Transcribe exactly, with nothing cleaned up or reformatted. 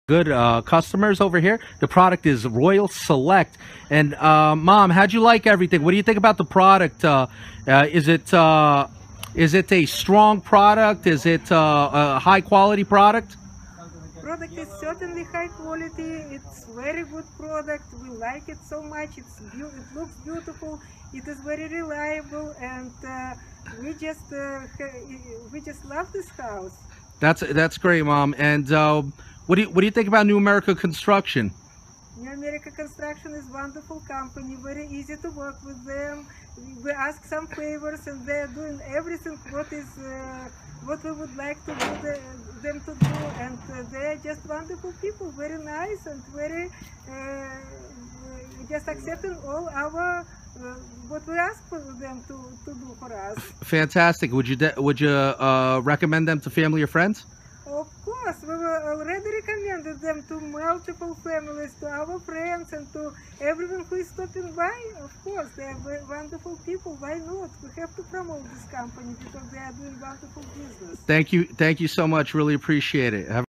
good uh, customers over here. The product is Royal Select. And uh, Mom, how'd you like everything? What do you think about the product? Uh, uh, is it uh, is it a strong product? Is it uh, a high quality product? Product is certainly high quality. It's very good product. We like it so much. It's it looks beautiful. It is very reliable, and uh, we just uh, we just love this house. That's that's great, Mom. And uh, what do you what do you think about New America Construction? New America Construction is wonderful company. Very easy to work with them. We ask some favors, and they're doing everything what is uh, what we would like to do the, them to do. And uh, they're just wonderful people. Very nice and very uh, just accepting all our. Uh, what we ask for them to, to do for us. Fantastic. Would you would you uh, recommend them to family or friends? Of course, we already recommended them to multiple families, to our friends, and to everyone who is stopping by. Of course, they are very wonderful people. Why not? We have to promote this company because they are doing wonderful business. Thank you. Thank you so much. Really appreciate it. Have